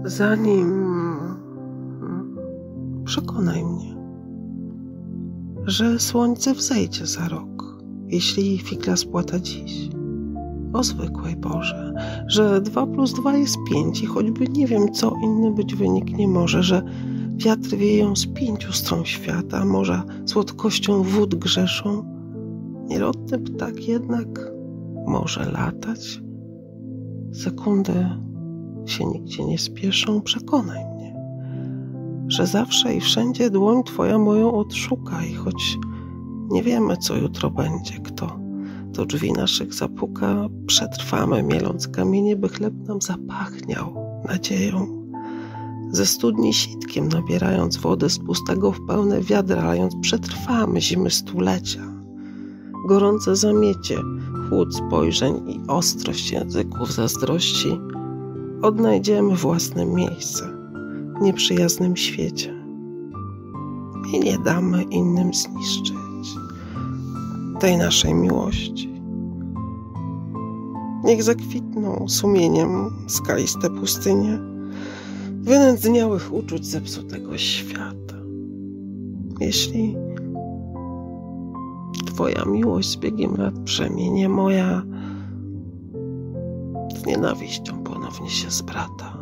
Zanim przekonaj mnie, że słońce wzejdzie za rok, jeśli figla spłata dziś. O zwykłej Boże, że 2 + 2 jest 5 i choćby nie wiem, co inny być wynik nie może, że wiatry wieją z 5 stron świata, a morza słodkością wód grzeszą. Nierotny ptak jednak może latać. Sekundy się nigdzie nie spieszą. Przekonaj mnie, że zawsze i wszędzie dłoń Twoja moją odszuka i choć nie wiemy, co jutro będzie, kto do drzwi naszych zapuka, przetrwamy, mieląc kamienie, by chleb nam zapachniał nadzieją. Ze studni sitkiem nabierając wody z pustego w pełne wiadra, lając, przetrwamy zimy stulecia. Gorące zamiecie, chłód spojrzeń i ostrość języków zazdrości odnajdziemy własne miejsce w nieprzyjaznym świecie i nie damy innym zniszczyć tej naszej miłości. Niech zakwitną sumieniem skaliste pustynie wynędzniałych uczuć zepsutego świata. Jeśli Twoja miłość z biegiem lat przeminie, moja z nienawiścią ponownie się zbrata.